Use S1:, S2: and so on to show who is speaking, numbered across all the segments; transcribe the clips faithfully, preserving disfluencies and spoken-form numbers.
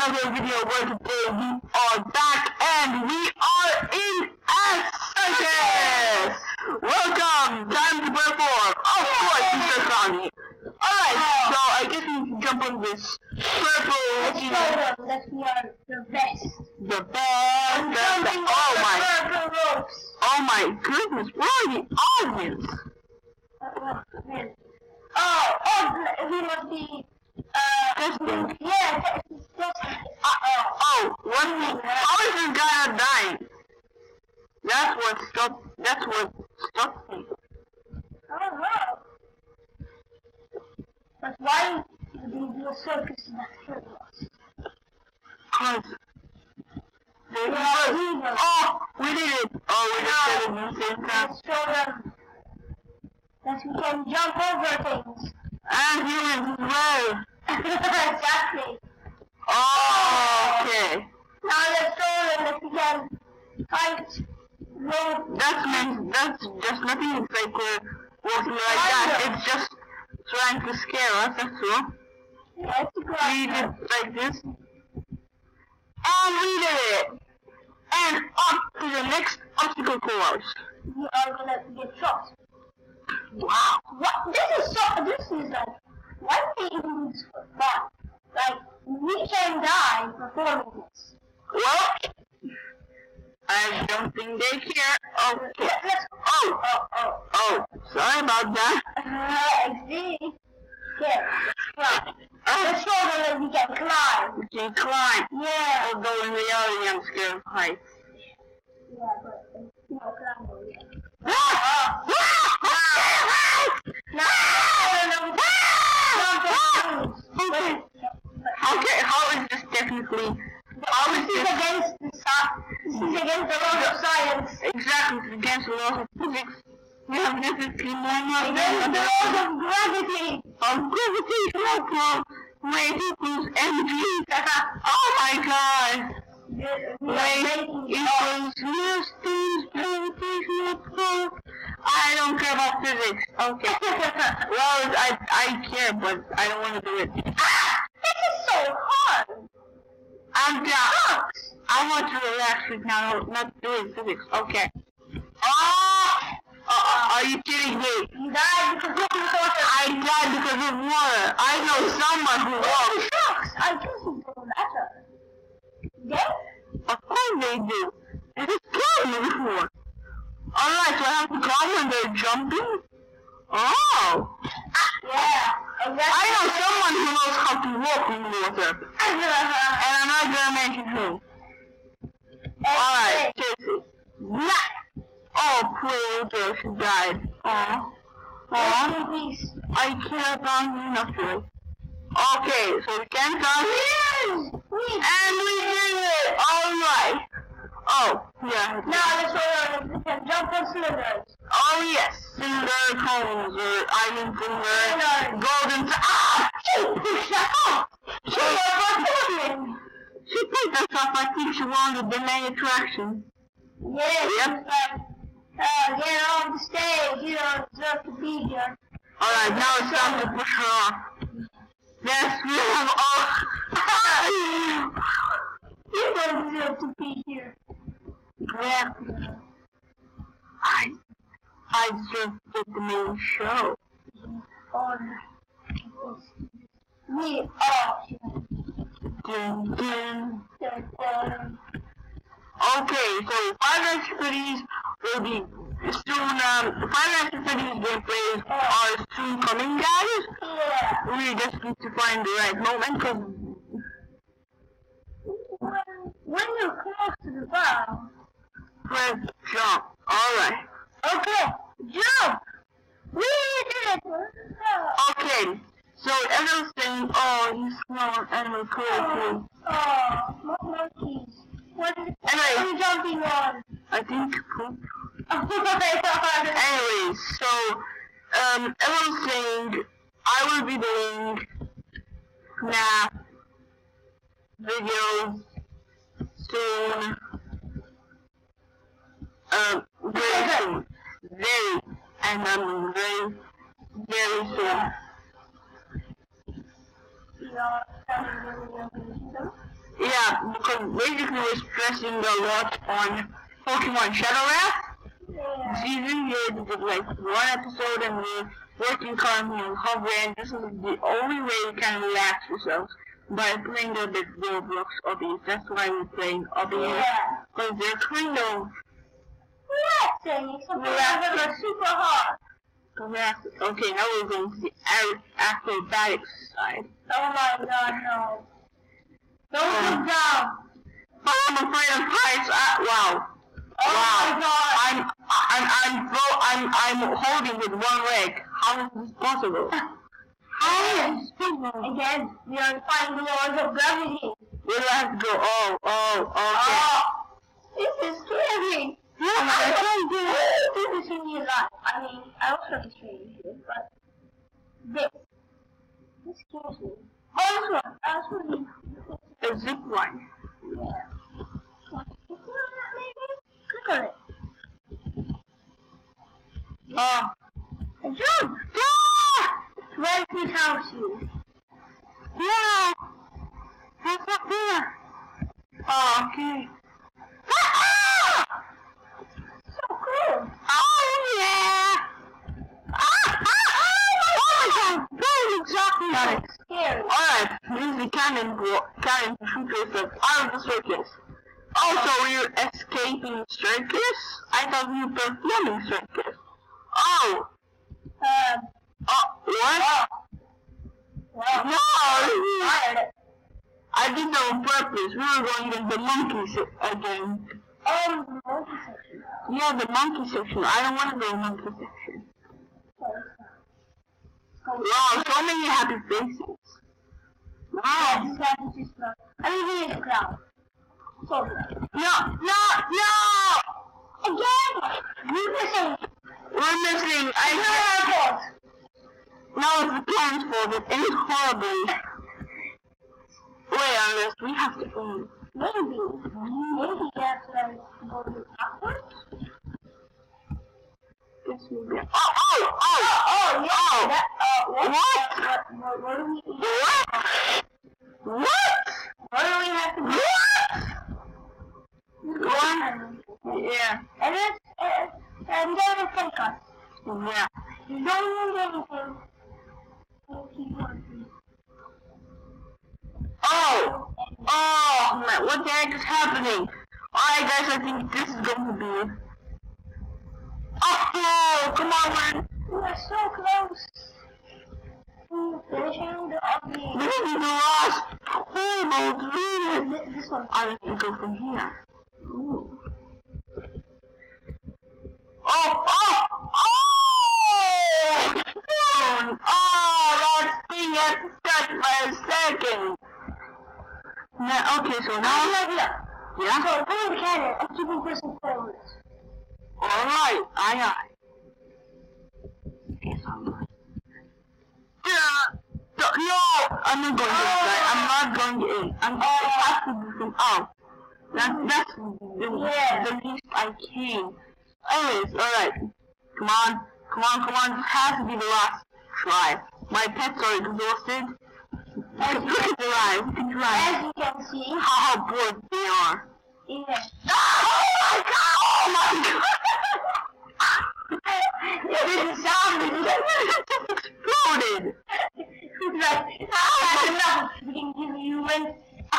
S1: another video where today we are back and we are in a circus! Welcome! Time to perform! Of course, Mister Connie! Alright, so I guess we can jump on this purple...
S2: Let's show them that we are the best.
S1: The best... best oh my...
S2: Purple ropes.
S1: Oh my goodness, where are the audience?
S2: Oh, oh, we must be... Uh,
S1: Testing.
S2: Yeah, testing.
S1: Uh, oh, one thing. How is this guy not dying? That's what stopped. That's what stopped me.
S2: I don't know. But why did we do a circus in that circus?
S1: Cause they was. Oh, we did it. Oh, we just did it at the same time.
S2: Let's show them that we can jump over things.
S1: And humans as well.
S2: Exactly.
S1: Oh, okay.
S2: Now let's show them that we can fight rope.
S1: That's meant. That's just nothing. It's like we're walking like that. It's just trying to scare us. That's all.
S2: Let's go.
S1: We did like this. And we did it! And up to the next obstacle course.
S2: We are gonna get shot.
S1: Wow.
S2: What? This is so. This is like. Why do they even do this for fun? Like, we can die performing this.
S1: Well, I don't think they care. Okay.
S2: Let, let's.
S1: Oh,
S2: Oh, oh.
S1: oh, sorry about that.
S2: Uh, I see. Yeah, let's try.
S1: Oh,
S2: Let's show them that we can climb.
S1: we can climb.
S2: Yeah.
S1: Although in reality I'm scared of heights.
S2: Yeah, but uh, no climbing. Yeah.
S1: Ah! Ah!
S2: No, no, no, no.
S1: Okay. Okay, how is this technically? How is
S2: This is
S1: this?
S2: against the sci- This is against the laws of science.
S1: Exactly, it's against the laws of physics. We have definitely more
S2: Against the laws of gravity.
S1: of gravitational wave equals mg. Oh my god! Wave equals distance gravitational pull. I don't care about physics. Okay. Well, I I care, but I don't want to do it.
S2: Ah! This is so hard.
S1: I'm down. I want to relax right now, not doing physics. Okay. Oh! Uh, are you kidding me?
S2: You died because of water.
S1: I died because of water. I know someone who
S2: Oh,
S1: walks.
S2: shucks. I guess it doesn't matter. Yeah?
S1: Of course they do. It has killed me before. Alright, so I have to climb when they're jumping? Oh!
S2: Yeah. Exactly.
S1: I know someone who knows how to walk in water. And I'm not gonna mention who. Alright, Casey. Nah! Oh, poor little girl, she died. Aw. Aw.
S2: Please.
S1: I care about you enough to it. Okay, so we can come.
S2: Yes! Please.
S1: And we did it! Alright. Oh, yeah.
S2: Now let's show them we can jump on cylinders.
S1: Oh, yes. Cinder cones or iron finger.
S2: Cinder.
S1: Golden. Ah!
S2: Shut up!
S1: She, she picked us up. I think she wanted the main attraction.
S2: Yes.
S1: Yep.
S2: Like, uh, get on the stage. You don't deserve to be here.
S1: Alright, now it's time to push her off. Yes, we have all.
S2: You don't deserve to be here.
S1: Yeah. I, I just did the main show.
S2: On we are.
S1: Dun, dun.
S2: Um,
S1: Okay, so Five Nights at Freddy's will be soon, um, Five Nights at Freddy's gameplays are soon coming, guys.
S2: yeah.
S1: We just need to find the right moment, cause
S2: When, when you're close to the ground.
S1: press jump. Alright.
S2: Okay, jump! We did it!
S1: Okay, so as I was saying, oh, you smell animal cruelty.
S2: Oh, oh, monkeys. What is
S1: Anyway.
S2: what are you jumping on?
S1: I think poop.
S2: Oh my god.
S1: Anyways, so, um, as I was saying, I will be doing snap videos soon. Um, very soon. Very, and I'm very, very soon.
S2: You are
S1: Yeah, because basically we're stressing a lot on Pokemon Shadow Wrath.
S2: Yeah.
S1: Season here, we did like one episode and we're working currently on hovering. This is the only way we can relax ourselves by playing a bit Roblox obbies. That's why we're playing obbies.
S2: Yeah.
S1: Because they're kind of
S2: Relaxing, except for they're super hard.
S1: relaxing. Okay, now we're going to the ac- acrobatics side.
S2: Oh my god, no. Don't look down.
S1: But I'm afraid of heights. Uh, wow.
S2: Oh
S1: wow.
S2: my god.
S1: I'm, I'm, I'm, throw, I'm, I'm holding with one leg. How is this possible? How is this possible?
S2: Again, we are defying the laws of gravity.
S1: Where do I have to go? Oh, oh, okay.
S2: Oh, this is scary.
S1: Yeah,
S2: I
S1: I
S2: don't do this in real life. I mean, I also experience it, but this, this scares me. Oh, this one, that's really,
S1: a zip line.
S2: yeah. Click on it.
S1: Oh.
S2: A jump!
S1: Ah!
S2: Where does this house you?
S1: Yeah. What's up there? Oh, okay. Ah!
S2: So cool.
S1: Oh, yeah. Ah, ah, ah, oh my god. That is exactly how
S2: It's scary.
S1: Alright, this is the cannon, cannon to shoot yourself out of the circus. Also, we're escaping circus? I thought we were performing circus. Oh!
S2: Um,
S1: Oh, what?
S2: well,
S1: No!
S2: fired.
S1: I did that on purpose. We were going in the monkey se- again.
S2: Um, the monkey section.
S1: Yeah, the monkey section. I don't want to go monkey section. Wow, so many happy faces.
S2: Yeah,
S1: Wow.
S2: this guy is just not. I mean, he is a clown. So good.
S1: No, no, no!
S2: Again! You're missing.
S1: We're missing.
S2: I
S1: I
S2: heard our fault.
S1: No, it's the plan's fault. It ends horribly. Wait, unless we have to end.
S2: Maybe. Maybe you have to like, go backwards?
S1: Guess we get. Oh, oh, oh!
S2: Oh, yeah.
S1: Oh.
S2: That, uh, what?
S1: What?
S2: What, what, what do we
S1: What? What?
S2: What do we have to do?
S1: What? One? Yeah.
S2: And it's, uh, and then it's take us.
S1: Yeah.
S2: You don't need anything. You keep working.
S1: Oh! Oh, man, what the heck is happening? Alright, guys, I think this is going to be it. Oh, come on, man.
S2: We are so close to finishing the ugly.
S1: This is the last horrible dream.
S2: This, this one.
S1: I have to go from here. Ooh. Oh, oh, oh! Spoon! Oh, that thing had stuck by a second. Now, okay, so
S2: I
S1: now,
S2: have an idea.
S1: yeah?
S2: So, put in the cannon and keep on pressing forward.
S1: Alright, aye, aye. Yes, I'm good. Yeah, no, I'm not going this way. I'm not going in. I'm going to have to do some out. That, that's the,
S2: Yeah.
S1: the least I can. Anyways, alright. Come on, come on, come on. This has to be the last try. My pets are exhausted.
S2: As
S1: Look at their eyes, look at their eyes.
S2: As you can see,
S1: How, how bored they are.
S2: yeah.
S1: Oh my god! Oh my god!
S2: Yeah, this is sound.
S1: It just exploded!
S2: It's like, ah, enough. We can give you win.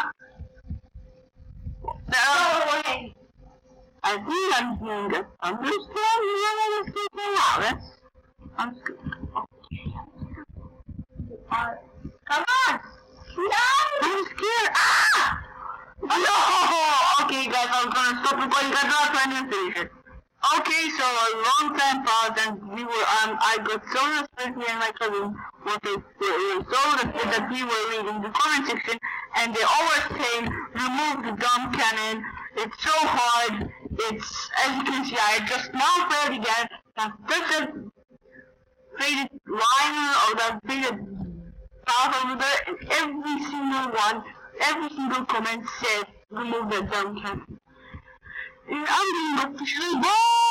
S1: No,
S2: Go away.
S1: I think I'm doing a thunderstorm. You know what I'm saying? Wow, that's... I'm scared. Okay.
S2: Uh, come on. No.
S1: I'm scared. Ah! No! Okay, guys, I'm gonna stop recording. Guys, I'm trying to finish it. Okay, so a long time pause, and we were, um, I got so respect me and my cousin what they were so respect that we were reading the comment section, and they always saying, remove the dumb cannon, it's so hard, it's, as you can see, I just now played again, that doesn't faded line or that faded path over there, and every single one, every single comment said, remove the dumb cannon. And I'm being officially bored!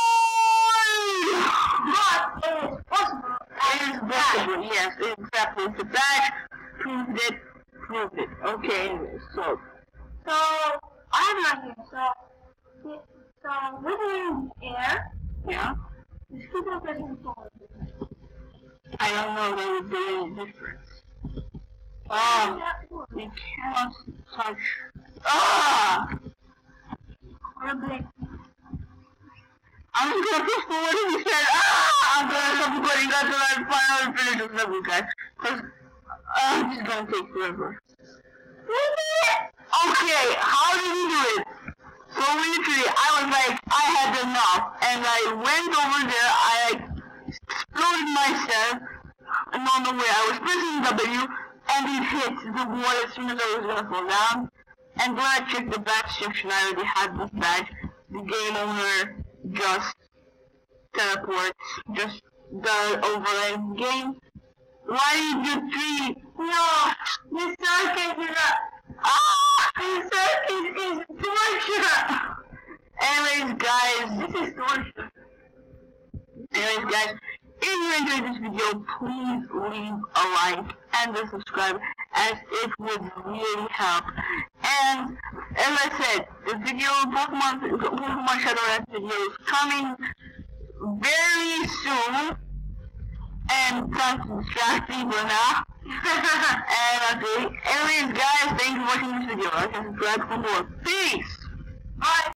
S2: But it is possible.
S1: It is possible, yes, exactly. The badge proved it, proved it. Okay, anyway, so,
S2: So I'm not here. So so with the air,
S1: Yeah.
S2: just keep on pressing forward.
S1: I don't know that would be any difference. Um, you cannot touch. Ah!
S2: Or a blink.
S1: I'm just gonna push forward and you said, ah! I'm gonna stop recording. That's when I finally finish this level, guys. Because uh, this is gonna take forever. Okay, how did we do it? So literally, I was like, I had enough, and I went over there, I like, exploded myself, and on the way I was pressing W, and it hit the wall as soon as I was gonna fall down. And when I checked the badge section, I already had this badge. The game owner just teleports, just the overlay game. Why did you three?
S2: No, the circus is a
S1: Ah!
S2: the circus is torture.
S1: Anyways, guys,
S2: This is torture.
S1: anyways, guys, if you enjoyed this video, please leave a like and a subscribe, as it would really help. And as I said, the video, Pokemon, Pokemon Shadowlands video is coming very soon. And time to distract people now. And okay. Anyways, guys, thanks for watching this video. Like and subscribe for more. Peace!
S2: Bye.